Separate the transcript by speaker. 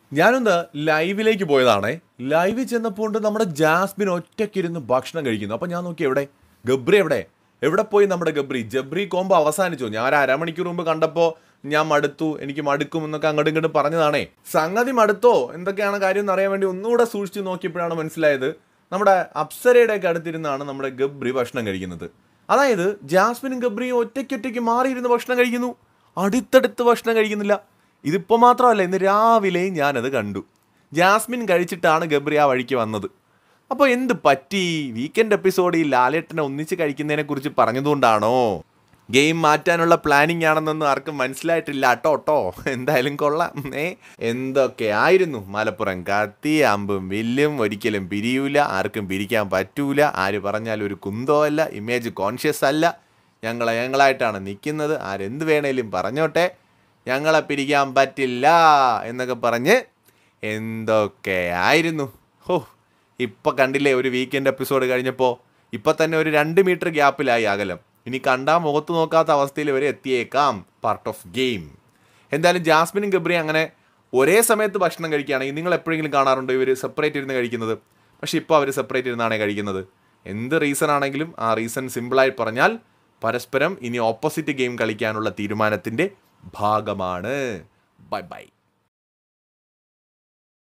Speaker 1: ഞാനൊന്ന് ലൈവിലേക്ക് പോയതാണേ. ലൈവിൽ ചെന്നപ്പോൾ നമ്മുടെ ജാസ്മിൻ ഒറ്റയ്ക്കിരുന്ന് ഭക്ഷണം കഴിക്കുന്നു. അപ്പം ഞാൻ നോക്കി, എവിടെ ഗബ്രി? എവിടെ പോയി നമ്മുടെ ജബ്രി കോംബോ അവസാനിച്ചു. ഞാൻ ഒരു അരമണിക്കൂർ മുമ്പ് കണ്ടപ്പോൾ ഞാൻ മടുത്തു, എനിക്ക് മടുക്കും എന്നൊക്കെ അങ്ങോട്ടും ഇങ്ങോട്ടും പറഞ്ഞതാണേ. സംഗതി മടുത്തോ എന്തൊക്കെയാണ് കാര്യം എന്ന് അറിയാൻ വേണ്ടി ഒന്നുകൂടെ സൂക്ഷിച്ച് നോക്കിയപ്പോഴാണ് മനസ്സിലായത്, നമ്മുടെ അപ്സരയുടെയൊക്കെ അടുത്തിരുന്നാണ് നമ്മുടെ ഗബ്രി ഭക്ഷണം കഴിക്കുന്നത്. അതായത് ജാസ്മിനും ഗബ്രിയും ഒറ്റയ്ക്ക് മാറിയിരുന്ന് ഭക്ഷണം കഴിക്കുന്നു, അടുത്തടുത്ത് ഭക്ഷണം കഴിക്കുന്നില്ല. ഇതിപ്പോൾ മാത്രമല്ല, ഇന്ന് രാവിലെയും ഞാനത് കണ്ടു. ജാസ്മിൻ കഴിച്ചിട്ടാണ് ഗബ്രി ആ വഴിക്ക് വന്നത്. അപ്പോൾ എന്ത് പറ്റി? വീക്കെൻഡ് എപ്പിസോഡ് ഈ ലാലേട്ടനെ ഒന്നിച്ച് കഴിക്കുന്നതിനെക്കുറിച്ച് പറഞ്ഞതുകൊണ്ടാണോ? ഗെയിം മാറ്റാനുള്ള പ്ലാനിങ് ആണെന്നൊന്നും ആർക്കും മനസ്സിലായിട്ടില്ല കേട്ടോ. എന്തായാലും കൊള്ളാം. എന്തൊക്കെ ആയിരുന്നു മലപ്പുറം കത്തി അമ്പും വില്ലും ഒരിക്കലും പിരിയൂല, ആർക്കും പിരിക്കാൻ പറ്റൂല. ആര് പറഞ്ഞാലും ഒരു കുന്തോ അല്ല, ഇമേജ് കോൺഷ്യസ് അല്ല. ഞങ്ങളായിട്ടാണ് നിൽക്കുന്നത്, ആരെന്ത് വേണേലും പറഞ്ഞോട്ടെ, ഞങ്ങളെ പിരിക്കാൻ പറ്റില്ല എന്നൊക്കെ പറഞ്ഞ് എന്തൊക്കെ ആയിരുന്നു. ഇപ്പം കണ്ടില്ലേ, ഒരു വീക്കെൻഡ് എപ്പിസോഡ് കഴിഞ്ഞപ്പോൾ ഇപ്പം തന്നെ ഒരു 2 മീറ്റർ ഗ്യാപ്പിലായി അകലം. ഇനി കണ്ടാൽ മുഖത്ത് നോക്കാത്ത അവസ്ഥയിൽ ഇവർ എത്തിയേക്കാം. Part of game. എന്തായാലും ജാസ്മിനും ഗബ്രിയും അങ്ങനെ ഒരേ സമയത്ത് ഭക്ഷണം കഴിക്കുകയാണെങ്കിൽ നിങ്ങൾ എപ്പോഴെങ്കിലും കാണാറുണ്ടോ ഇവർ സെപ്പറേറ്റ് ഇരുന്ന് കഴിക്കുന്നത്? പക്ഷേ ഇപ്പോൾ അവർ സെപ്പറേറ്റ് ഇരുന്നാണ് കഴിക്കുന്നത്. എന്ത് റീസൺ ആണെങ്കിലും ആ റീസൺ സിമ്പിളായി പറഞ്ഞാൽ പരസ്പരം ഇനി ഓപ്പോസിറ്റ് ഗെയിം കളിക്കാനുള്ള തീരുമാനത്തിൻ്റെ ഭാഗമാണ്. ബൈ.